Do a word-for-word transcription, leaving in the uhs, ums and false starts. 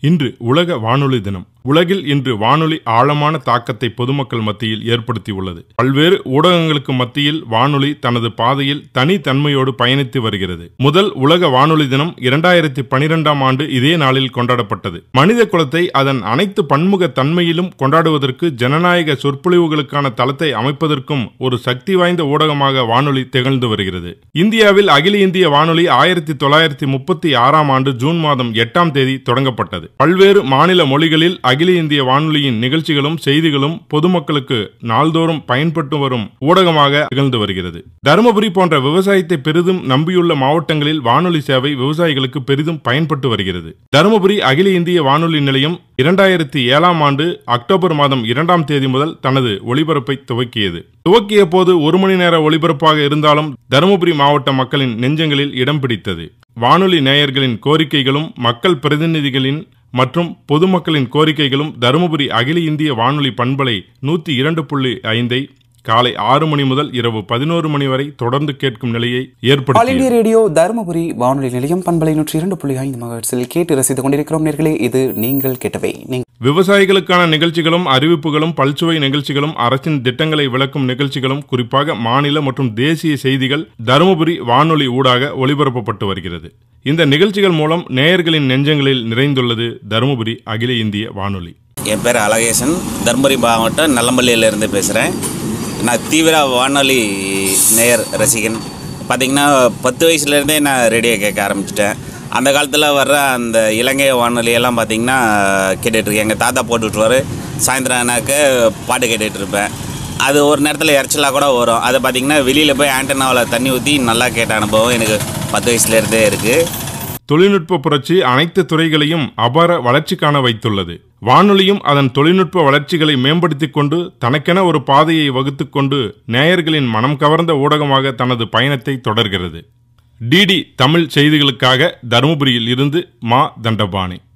இன்று உலக வானொலி தினம். உலகில் இன்று வானொலி ஆழமான தாக்கத்தை பொதுமக்கள் மத்தியில் ஏற்படுத்தியுள்ளது. பல்வேறு ஊடகங்களுக்கு மத்தியில் வானொலி தனது பாதையில் தனித்தன்மையோடு பயணித்து வருகிறது. முதல் உலக வானொலி தினம் இரண்டாயிரத்தி பனிரெண்டாம் ஆண்டு இதே நாளில் கொண்டாடப்பட்டது. மனித குலத்தை அதன் அனைத்து பன்முக தன்மையிலும் கொண்டாடுவதற்கு, ஜனநாயக சொற்பொழிவுகளுக்கான தளத்தை அமைப்பதற்கும் ஒரு சக்தி வாய்ந்த ஊடகமாக வானொலி திகழ்ந்து வருகிறது. இந்தியாவில் அகில இந்திய வானொலி ஆயிரத்தி தொள்ளாயிரத்தி முப்பத்தி ஆறாம் ஆண்டு ஜூன் மாதம் எட்டாம் தேதி தொடங்கப்பட்டது. பல்வேறு மாநில மொழிகளில் அகில இந்திய வானொலியின் நிகழ்ச்சிகளும் செய்திகளும் பொதுமக்களுக்கு நாள்தோறும் பயன்பட்டு வரும் ஊடகமாக திகழ்ந்து வருகிறது. தருமபுரி போன்ற விவசாயத்தை பெரிதும் நம்பியுள்ள மாவட்டங்களில் வானொலி சேவை விவசாயிகளுக்கு பெரிதும் பயன்பட்டு வருகிறது. தருமபுரி அகில இந்திய வானொலி நிலையம் இரண்டாயிரத்தி ஏழாம் ஆண்டு அக்டோபர் மாதம் இரண்டாம் தேதி முதல் தனது ஒளிபரப்பை துவக்கியது. துவக்கிய போது ஒரு மணி நேர ஒளிபரப்பாக இருந்தாலும் தருமபுரி மாவட்ட மக்களின் நெஞ்சங்களில் இடம் பிடித்தது. வானொலி நேயர்களின் கோரிக்கைகளும் மக்கள் பிரதிநிதிகளின் மற்றும் பொதுமக்களின் கோரிக்கைகளும் தருமபுரி அகில இந்திய வானொலி பண்பலை நூத்தி இரண்டு புள்ளி ஐந்தை காலை ஆறு மணி முதல் இரவு பதினோரு மணி வரை தொடர்ந்து கேட்கும் நிலையை ஏற்படுத்தியது. ரேடியோ தருமபுரி வானொலி நிலையம் பண்பலை நூற்றி இரண்டு புள்ளி ஐந்து மெகாஹெர்ட்ஸில் கேட்டு ரசித்துக் கொண்டிருக்கிறோம் நேர்களே. இது நீங்கள் கேட்டவை. விவசாயிகளுக்கான நிகழ்ச்சிகளும் அறிவிப்புகளும் பல்சுவை நிகழ்ச்சிகளும் அரசின் திட்டங்களை விளக்கும் நிகழ்ச்சிகளும் குறிப்பாக மாநில மற்றும் தேசிய செய்திகள் தருமபுரி வானொலி ஊடாக ஒளிபரப்பப்பட்டு வருகிறது. இந்த நிகழ்ச்சிகள் மூலம் நேயர்களின் நெஞ்சங்களில் நிறைந்துள்ளது தருமபுரி அகில இந்திய வானொலி. என் பேர் அழகேசன், தருமபுரி மாவட்டம் நல்லம்பள்ளியிலிருந்து பேசுகிறேன். நான் தீவிர வானொலி நேயர் ரசிகன். பார்த்திங்கன்னா பத்து வயசுலேருந்தே நான் ரேடியோ கேட்க ஆரம்பிச்சிட்டேன். அந்த காலத்தில் வர்ற அந்த இலங்கை வானொலியெல்லாம் பார்த்திங்கன்னா கேட்டுட்ருக்கேன். எங்கள் தாத்தா போட்டு விட்டுருவார். சாயந்தரம் ஆனாக்க பாட்டு கேட்டுட்ருப்பேன். அது ஒரு நேரத்தில் இறைச்சலாக கூட வரும். அதை பார்த்திங்கன்னா வெளியில் போய் ஆண்டனாவில் தண்ணி ஊற்றி நல்லா கேட்ட அனுபவம் எனக்கு பத்து வயசுலேருந்தே இருக்குது. தொழில்நுட்ப புரட்சி அனைத்து துறைகளையும் அபார வளர்ச்சி காண வைத்துள்ளது. வானொலியும் அதன் தொழில்நுட்ப வளர்ச்சிகளை மேம்படுத்திக் கொண்டு தனக்கென ஒரு பாதையை வகுத்து கொண்டு நேயர்களின் மனம் கவர்ந்த ஊடகமாக தனது பயணத்தை தொடர்கிறது. டிடி தமிழ் செய்திகளுக்காக தருமபுரியில் இருந்து மா தண்டபாணி.